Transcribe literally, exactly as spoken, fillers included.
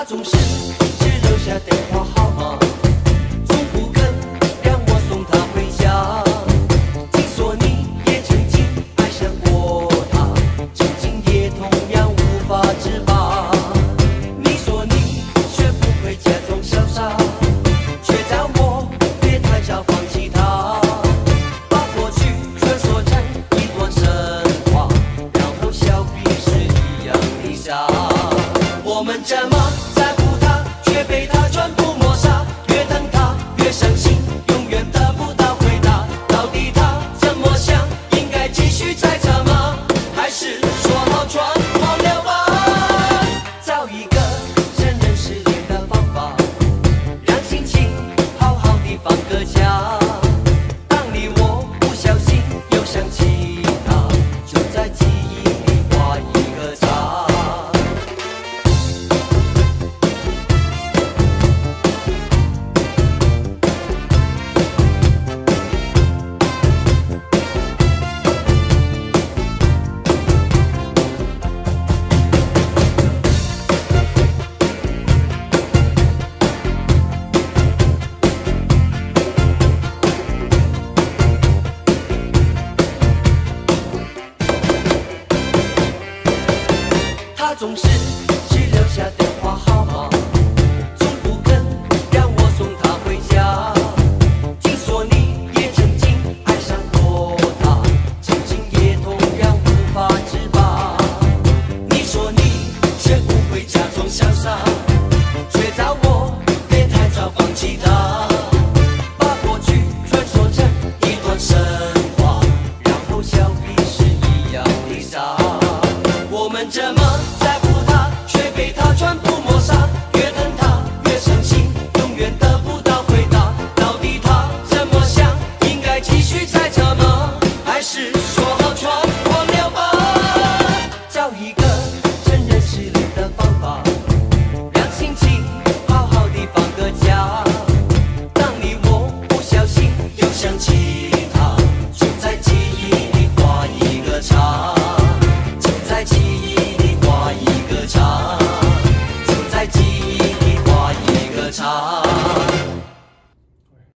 他总是只留下电话号码，从不肯让我送他回家。听说你也曾经爱上过他，曾经也同样无法自拔。你说你学不会假装潇洒，却叫我别太早放弃他，把过去传说成一段神话，然后笑彼此一样的傻。我们这么在乎他，却被他全部抹杀。越等他越伤心，永远得不到回答。到底他怎么想？应该继续猜测吗？还是说好全忘了吧？找一个承认失恋的方法，让心情好好的放个假。当你我不小心又想起他，就在记忆里画一个叉。他总是只留下电话号码，从不肯让我送他回家。听说你也曾经爱上过他，曾经也同样无法自拔。你说你学不会假装潇洒，却叫我别太早放弃他，把过去传说成一段神话，然后笑彼此一样的傻。我们这么在乎他，却被他全部